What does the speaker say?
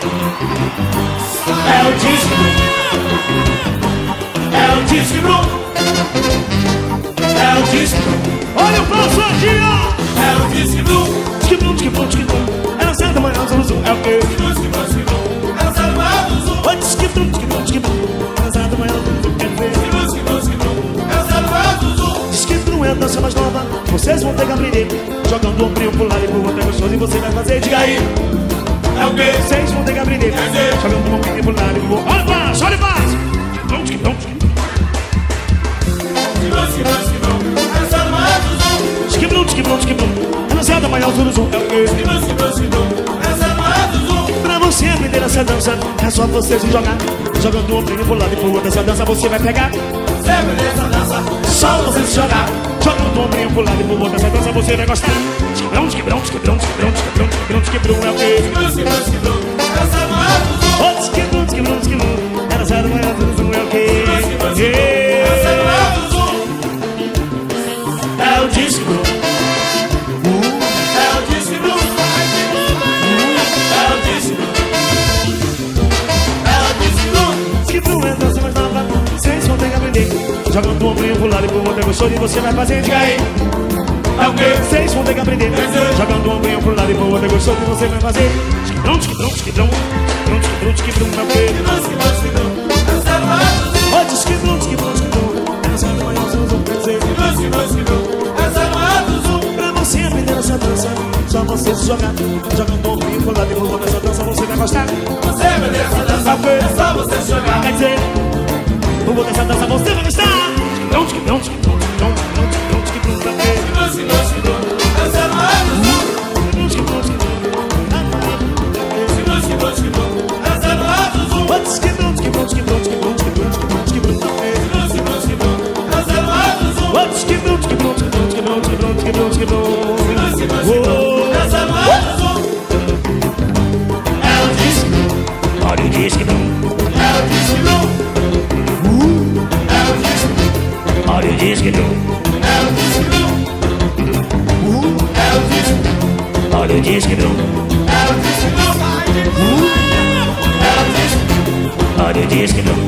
É o Disque Blu. É o Disque Blu. É o Disque Blu. Olha o passo aqui, ó. É o Disque Blu. Disque Blu, Disque Blu, Disque Blu. Ela sai da manhã, Zulu, é o quê? Disque Blu, Disque Blu, Disque Blu. Ela sai da manhã, Zulu. Oi, Disque Blu, Disque Blu, Disque Blu. Ela sai da manhã, Zulu, quer ver? Disque Blu, Disque Blu, Disque Blu. Ela sai da manhã, Zulu. Disque Blu é a dança mais nova. Vocês vão ter que aprender. Jogando o ombrinho pro lado e pro outro é gostoso. E você vai fazer, diga aí. É o quê? Vocês vão ter que aprender. Jogando o ombrinho pro lado e pro outro. Olha o passo, olha o passo. Disque Blu, Disque Blu. Disque Blu, Disque Blu, Disque Blu. Ela sai da manhã, Zulu. Disque Blu, Disque Blu, Disque Blu. Ela sai da manhã, Zulu, é o quê? Disque Blu, Disque Blu, Disque Blu. Ela sai da manhã, Zulu. Pra você aprender essa dança, é só você se jogar. Jogando o ombrinho pro lado e pro outro. Essa dança você vai pegar. Você aprende essa dança. Só você se jogar. Jogando o ombrinho pro lado e pro outro. Essa dança você vai gostar. Disquebrão, disquebrão, disquebrão, disquebrão, disquebrão, disquebrão, disquebrão, é o quê? Disque Blu, Disque Blu, Disque Blu. Ela sai da manhã, Zulu. Ô, disquebrão, disquebrão, disquebrão. Ela sai do manhã, Zulu, é o quê? Ela sai da manhã, Zulu. É o Disque Blu. É o Disque Blu. É o Disque Blu. É o Disque Blu. Disque Blu é a dança mais nova. Vocês vão ter que aprender. Jogando o ombrinho pro lado e pro outro é gostoso. E você vai fazer, diga aí. É o quê? Vocês vão ter que aprender. Jogando o ombrinho pro lado e pro outro é gostoso. E você vai fazer. Disquebrão, disquebrão, disquebrão. Disquebrão, disquebrão, disquebrão, é o quê? Disque Blu, Disque Blu, Disque Blu. Ela sai da manhã, Zulu. Ô, disquebrão, disquebrão, disquebrão. Ela sai do manhã, Zulu, quer dizer. Disque Blu, Disque Blu, Disque Blu. Ela sai da manhã, Zulu. Pra você aprender essa dança, só você se jogar. Jogando o ombrinho pro lado e pro outro. Essa dança você vai gostar. Você aprende essa dança. É só você jogar. Quer dizer, eu vou dessa dança, você vai gostar. Disquebrão, disquebrão, disquebrão, disquebrão, disquebrão, disquebrão, disquebrão, Disque Blu, Disque Blu, Disque Blu. Ela sai da manhã, Zulu. disquebrão, disquebrão, Disque Blu, Disque Blu, Disque Blu. Ela sai da manhã, Zulu. ô, disquebrão, disquebrão, disquebrão, disquebrão, disquebrão, disquebrão, disquebrão, Disque Blu, Disque Blu, Disque Blu. Ela sai da manhã, Zulu. ô, disquebrão, disquebrão, disquebrão, disquebrão, disquebrão, disquebrão, disquebrão. Disque Blu, Disque Blu. Ela sai da manhã, Zulu. É o Disque Blu. Olha o disquebrão, É o Disque Blu. É o Disque Blu. olha o disquebrão, É o Disque Blu. É o Disque Blu. olha o disquebrão, É o Disque Blu. É o Disque Blu. olha o disquebrão.